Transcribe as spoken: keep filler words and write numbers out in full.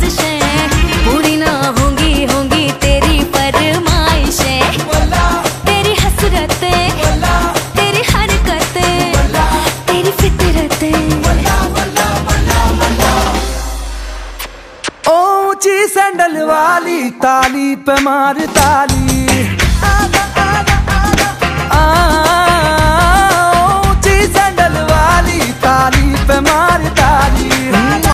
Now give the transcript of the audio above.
बारिशें, पूरी ना होंगी होंगी तेरी फरमाइशें। तेरी हसरतें, तेरी हरकतें, तेरी फितरतें। ऊंची सैंडल वाली ताली पे मार ताली,